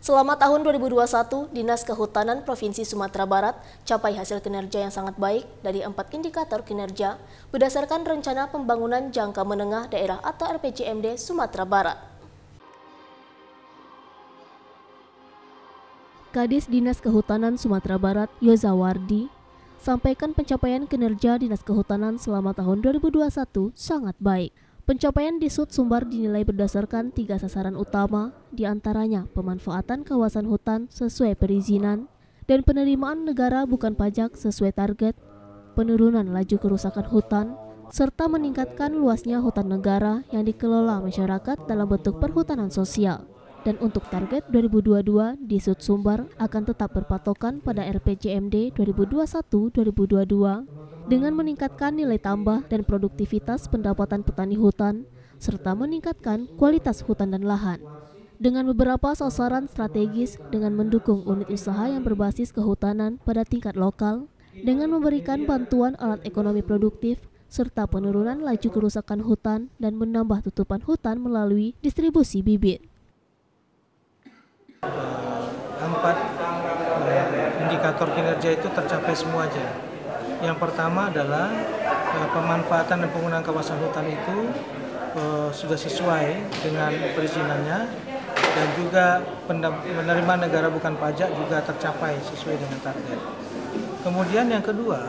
Selama tahun 2021, Dinas Kehutanan Provinsi Sumatera Barat capai hasil kinerja yang sangat baik dari 4 indikator kinerja berdasarkan Rencana Pembangunan Jangka Menengah Daerah atau RPJMD Sumatera Barat. Kadis Dinas Kehutanan Sumatera Barat, Yozawardi, sampaikan pencapaian kinerja Dinas Kehutanan selama tahun 2021 sangat baik. Pencapaian di Sumbar dinilai berdasarkan 3 sasaran utama, diantaranya pemanfaatan kawasan hutan sesuai perizinan, dan penerimaan negara bukan pajak sesuai target, penurunan laju kerusakan hutan, serta meningkatkan luasnya hutan negara yang dikelola masyarakat dalam bentuk perhutanan sosial. Dan untuk target 2022 di Sumbar akan tetap berpatokan pada RPJMD 2021-2022 dengan meningkatkan nilai tambah dan produktivitas pendapatan petani hutan, serta meningkatkan kualitas hutan dan lahan. Dengan beberapa sasaran strategis dengan mendukung unit usaha yang berbasis kehutanan pada tingkat lokal, dengan memberikan bantuan alat ekonomi produktif, serta penurunan laju kerusakan hutan dan menambah tutupan hutan melalui distribusi bibit. 4 indikator kinerja itu tercapai semuanya. Yang pertama adalah pemanfaatan dan penggunaan kawasan hutan itu sudah sesuai dengan perizinannya, dan juga penerimaan negara bukan pajak juga tercapai sesuai dengan target. Kemudian yang kedua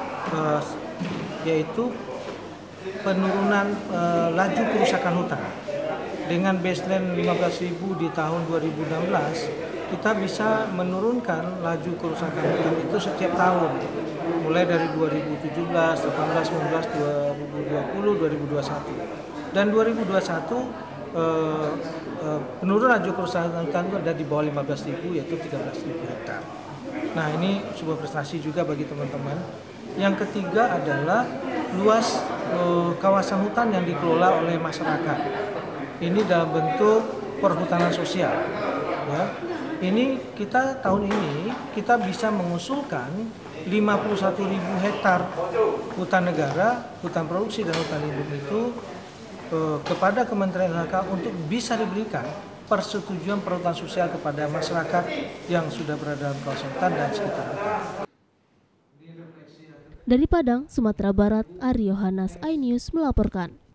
yaitu penurunan laju kerusakan hutan. Dengan baseline 15.000 di tahun 2016, kita bisa menurunkan laju kerusakan hutan itu setiap tahun, mulai dari 2017, 18, 19, 2020, 2021. Dan 2021 penurunan laju kerusakan hutan itu ada di bawah 15.000, yaitu 13.000 hektar. Nah, ini sebuah prestasi juga bagi teman-teman. Yang ketiga adalah luas kawasan hutan yang dikelola oleh masyarakat. Ini dalam bentuk perhutanan sosial. Ya. Ini kita tahun ini kita bisa mengusulkan 51.000 hektar hutan negara, hutan produksi dan hutan lindung itu kepada Kementerian LHK untuk bisa diberikan persetujuan perhutanan sosial kepada masyarakat yang sudah berada dalam kawasan hutan dan sekitar hutan. Dari Padang, Sumatera Barat, Ari Yohanes, iNews melaporkan.